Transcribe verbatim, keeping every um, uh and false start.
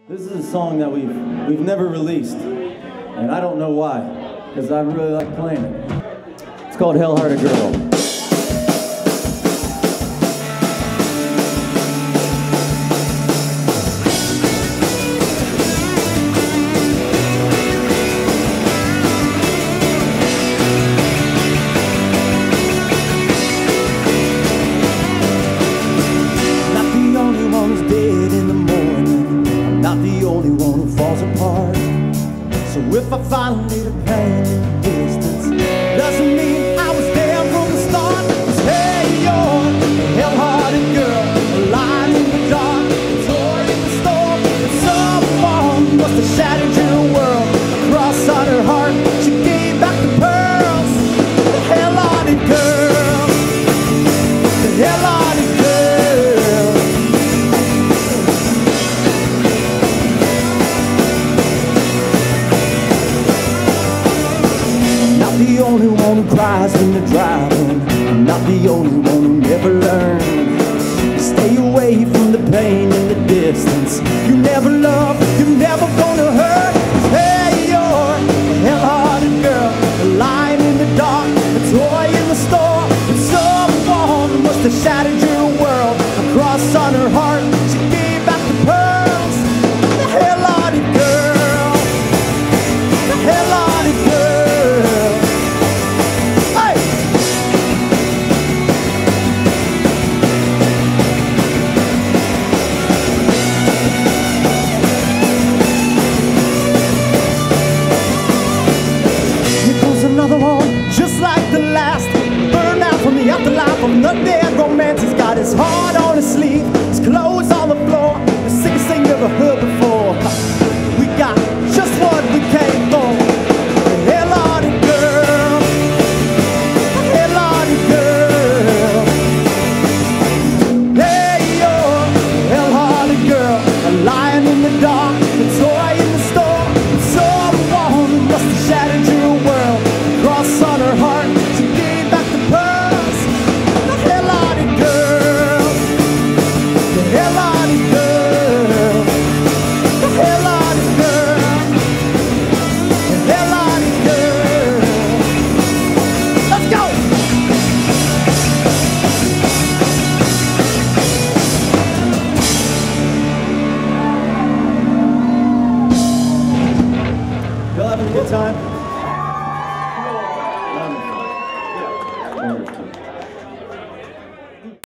This is a song that we've we've never released, and I don't know why, because I really like playing it. It's called Hell-Hearted Girl. So if I finally the pain in the distance, doesn't mean I was there from the start. 'Cause hey, you're a hell-hearted girl, lying in the dark, a toy in the store. And someone must have shattered your world. A cross on her heart, she gave back the pearls. The hell-hearted girl, the hell-hearted girl. The only one who cries when you're driving. I'm not the only one who never learned. Stay away from the pain in the distance. You never love, you're never gonna hurt. Hey, you're a hell-hearted girl, lying in the dark, a toy in the store. And someone must have shattered your world. A cross on her heart, she gave back the pearls. The hell-hearted girl, the hell-hearted girl. Another one, just like the last. Burned out from the afterlife of the dead romance. He's got his heart on his sleeve, his clothes on the floor. The sickest thing you ever heard before. We got just what we came for. The hell-hearted girl, the hell-hearted girl. Hey, you're a hell-hearted girl, a lion in the dark, a toy in the store. Someone must have shattered your world. Cross on her heart, she gave back the pearls. The hell-hearted girl, the hell-hearted girl, the hell-hearted girl, the hell-hearted girl. Let's go! Y'all having a good time?